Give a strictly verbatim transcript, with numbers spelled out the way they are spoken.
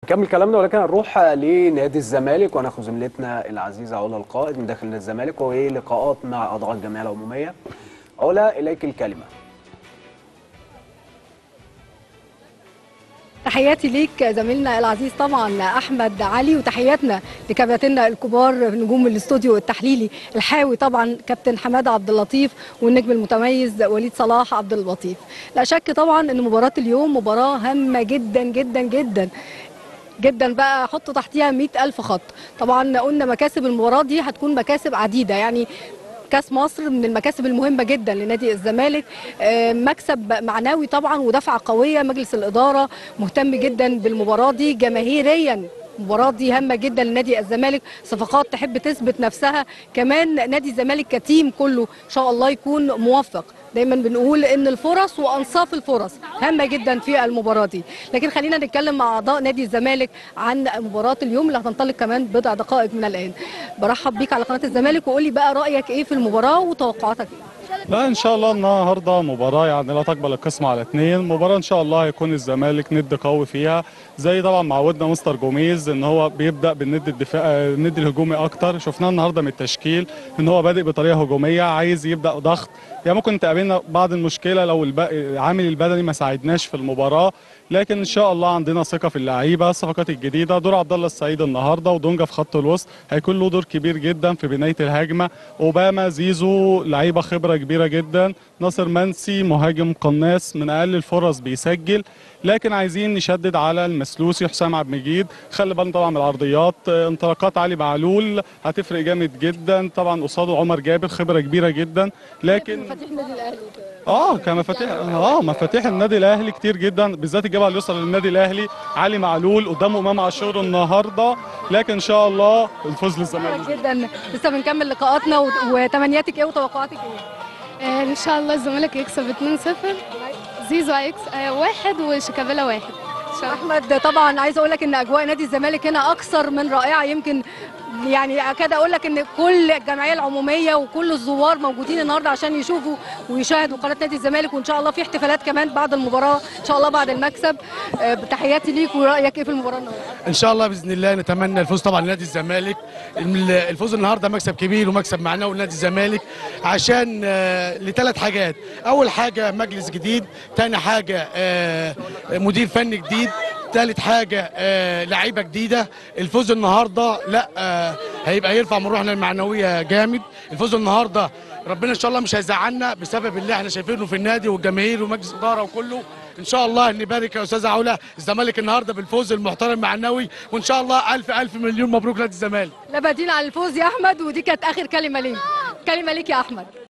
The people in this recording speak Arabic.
نكمل كلامنا ولكن هنروح لنادي الزمالك وناخد زميلتنا العزيزه علا القائد من داخل نادي الزمالك وهي لقاءات مع اعضاء الجمعيه العموميه. علا اليك الكلمه. تحياتي ليك زميلنا العزيز طبعا احمد علي، وتحياتنا لكباتننا الكبار نجوم الاستوديو التحليلي الحاوي طبعا كابتن حماده عبد اللطيف والنجم المتميز وليد صلاح عبد اللطيف. لا شك طبعا ان مباراه اليوم مباراه هامه جدا جدا جدا جدا بقى، حطوا تحتيها مئة ألف خط. طبعا قلنا مكاسب المباراه دي هتكون مكاسب عديده، يعني كاس مصر من المكاسب المهمه جدا لنادي الزمالك، مكسب معنوي طبعا ودفعه قويه. مجلس الاداره مهتم جدا بالمباراه دي جماهيريا، المباراه دي هامه جدا لنادي الزمالك، صفقات تحب تثبت نفسها، كمان نادي الزمالك كتيم كله ان شاء الله يكون موفق. دايما بنقول ان الفرص وانصاف الفرص هامه جدا في المباراه دي. لكن خلينا نتكلم مع اعضاء نادي الزمالك عن مباراه اليوم اللي هتنطلق كمان بضع دقائق من الان. برحب بيك على قناه الزمالك، وقول لي بقى رايك ايه في المباراه وتوقعاتك ايه؟ لا ان شاء الله النهارده مباراه يعني لا تقبل القسمه على اثنين، مباراه ان شاء الله هيكون الزمالك ند قوي فيها، زي طبعا معودنا مستر جوميز ان هو بيبدا بالند الدفاع الند الهجومي اكتر. شفناه النهارده من التشكيل ان هو بادئ بطريقه هجوميه، عايز يبدا ضغط. يعني ممكن تقابلنا بعض المشكله لو العامل البدني ما ساعدناش في المباراه، لكن ان شاء الله عندنا ثقه في اللعيبه. الصفقات الجديده دور عبد الله السعيد النهارده ودونجا في خط الوسط هيكون له دور كبير جدا في بنايه الهجمه. اوباما زيزو لعيبه خبره كبيره جدا. ناصر منسي مهاجم قناص من اقل الفرص بيسجل، لكن عايزين نشدد على المسلوسي حسام عبد المجيد. خلي بالنا طبعا من العرضيات، انطلاقات علي معلول هتفرق جامد جدا. طبعا قصاده عمر جابر خبره كبيره جدا، لكن مفاتيح النادي الاهلي اه كمفاتيح اه مفاتيح النادي الاهلي كتير جدا، بالذات الجبهه اليسرى للنادي الاهلي علي معلول قدامه امام عاشور النهارده، لكن ان شاء الله الفوز للزمالك جدا. لسه بنكمل لقاءاتنا وتمنياتك ايه وتوقعاتك ايه؟ آه ان شاء الله الزمالك يكسب اتنين صفر، زيزو هيكسب آه واحد وشيكابالا واحد. احمد طبعا عايز اقول لك ان اجواء نادي الزمالك هنا اكثر من رائعه، يمكن يعني اكاد اقول لك ان كل الجمعيه العموميه وكل الزوار موجودين النهارده عشان يشوفوا ويشاهدوا قناه نادي الزمالك، وان شاء الله في احتفالات كمان بعد المباراه ان شاء الله بعد المكسب. تحياتي ليك، ورايك ايه في المباراه النهارده؟ ان شاء الله باذن الله نتمنى الفوز طبعا لنادي الزمالك. الفوز النهارده مكسب كبير ومكسب معنوي لنادي الزمالك عشان لثلاث حاجات. اول حاجه مجلس جديد، ثاني حاجه مدير فني جديد، ثالث حاجه آه لعيبه جديده. الفوز النهارده لا آه هيبقى يرفع من روحنا المعنويه جامد. الفوز النهارده ربنا ان شاء الله مش هيزعلنا بسبب اللي احنا شايفينه في النادي والجماهير ومجلس الاداره وكله. ان شاء الله نبارك يا استاذه علا الزمالك النهارده بالفوز المحترم المعنوي، وان شاء الله الف الف مليون مبروك نادي الزمالك. لا بديل على الفوز يا احمد، ودي كانت اخر كلمه ليك. كلمه ليك يا احمد.